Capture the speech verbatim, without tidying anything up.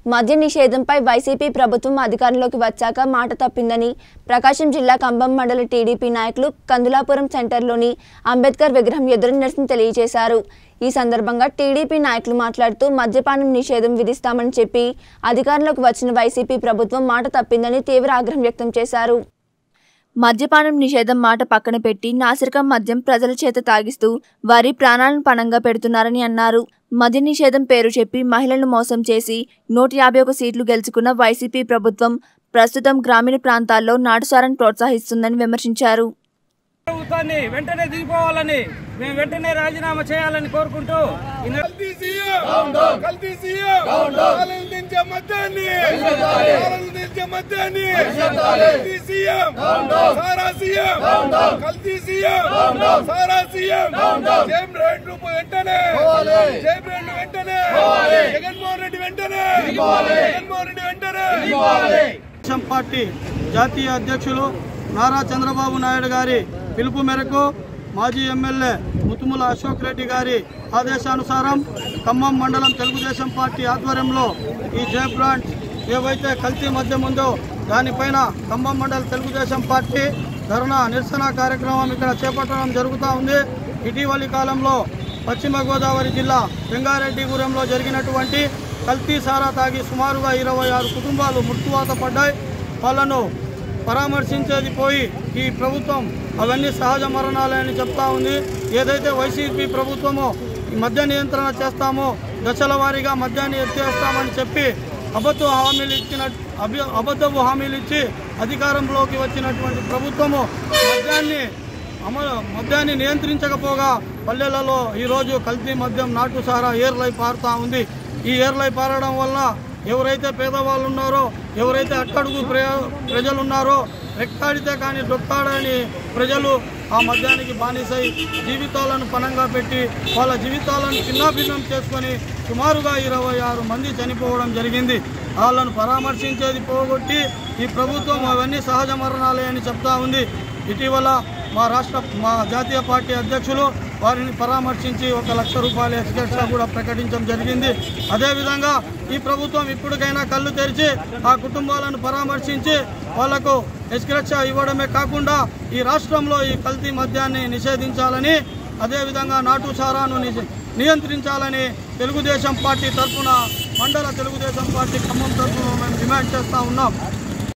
మద్య నిషేధంపై వైసీపీ ప్రభుత్వం అధికారంలోకి వచ్చాక మాట తప్పిందని ప్రకాశం జిల్లా కంబం మండల టీడీపీ నాయకులు కందులాపురం సెంటర్లోని అంబేద్కర్ విగ్రహం ఎదురు నిరసన తెలియజేశారు। ఈ సందర్భంగా టీడీపీ నాయకులు మాట్లాడుతూ మద్యపానం నిషేధం విధిస్తామని చెప్పి అధికారంలోకి వచ్చిన వైసీపీ ప్రభుత్వం మాట తప్పిందని తీవ్ర ఆగ్రహం వ్యక్తం చేశారు। మద్యపానం నిషేధం మాట పక్కన పెట్టి నాసిరకం మద్యం ప్రజల చేత తాగిస్తూ వారి ప్రాణాలను పణంగా పెడుతున్నారని అన్నారు। మద్య నిషేధం పేరు చెప్పి మహిళలను మోసం చేసి నూట యాభై ఒక సీట్లు గెలుచుకున్న వైసీపీ ప్రభుత్వం ప్రస్తుతం గ్రామీణ ప్రాంతాల్లో నాటుసారాన్ని ప్రోత్సహిస్తుందని విమర్శించారు। వెంటనే దిగిపోవాలని మేము వెంటనే రాజీనామా చేయాలని కోరుకుంటూ పార్టీ జాతీయ అధ్యక్షులు నారా చంద్రబాబు నాయుడు గారి పిలుపు మేరకు మాజీ ఎమ్మెల్యే ముతుముల అశోక్ రెడ్డి గారి ఆదేశానుసారం ఖమ్మం మండలం తెలుగుదేశం పార్టీ ఆధ్వర్యంలో ఈ జే బ్రాండ్ ఏవైతే కల్తీ మద్యం ఉందో దానిపైన ఖమ్మం మండల తెలుగుదేశం పార్టీ ధర్నా నిరసన కార్యక్రమం ఇక్కడ చేపట్టడం జరుగుతూ ఉంది। ఇటీవలి కాలంలో పశ్చిమ గోదావరి జిల్లా రంగారెడ్డిగూడెంలో జరిగినటువంటి కల్తీ సారా తాగి సుమారుగా ఇరవై ఆరు కుటుంబాలు మృత్యువాత పడ్డాయి। వాళ్ళను పరామర్శించేది పోయి ఈ ప్రభుత్వం అవన్నీ సహజ మరణాలని చెప్తా ఉంది। ఏదైతే వైసీపీ ప్రభుత్వమో ఈ మద్య నియంత్రణ చేస్తామో దశల వారీగా మద్యాన్ని ఎత్తేస్తామని చెప్పి అబద్ధ హామీలు ఇచ్చిన అబద్ధపు హామీలు ఇచ్చి అధికారంలోకి వచ్చినటువంటి ప్రభుత్వము మద్యాన్ని అమలు మద్యాన్ని నియంత్రించకపోగా పల్లెలలో ఈరోజు కల్తీ మద్యం నాటు సారా ఏర్లై పారుతూ ఉంది। ఈ ఏర్లై పారడం వల్ల ఎవరైతే పేదవాళ్ళు ఉన్నారో ఎవరైతే అట్టడుగు ప్రజలు ఉన్నారో రెక్కాడితే కానీ డొక్కాడని ప్రజలు ఆ మద్యానికి బానిసై జీవితాలను పణంగా పెట్టి వాళ్ళ జీవితాలను చిన్నాభిన్నం చేసుకొని సుమారుగా ఇరవై ఆరు మంది చనిపోవడం జరిగింది। వాళ్ళను పరామర్శించేది పోగొట్టి ఈ ప్రభుత్వం అవన్నీ సహజ మరణాలే అని చెప్తా ఉంది। ఇటీవల మా రాష్ట్ర మా జాతీయ పార్టీ అధ్యక్షులు వారిని పరామర్శించి ఒక లక్ష రూపాయల ఎక్స్గ్రేషియా కూడా ప్రకటించడం జరిగింది। అదేవిధంగా ఈ ప్రభుత్వం ఇప్పటికైనా కళ్ళు తెరిచి ఆ కుటుంబాలను పరామర్శించి వాళ్లకు ఎక్స్గ్రేషియా ఇవ్వడమే కాకుండా ఈ రాష్ట్రంలో ఈ కల్తీ మద్యాన్ని నిషేధించాలని అదేవిధంగా నాటు సారాను నియంత్రించాలని తెలుగుదేశం పార్టీ తరఫున మండల తెలుగుదేశం పార్టీ ఖమ్మం తరఫున మేము డిమాండ్ చేస్తూ ఉన్నాం।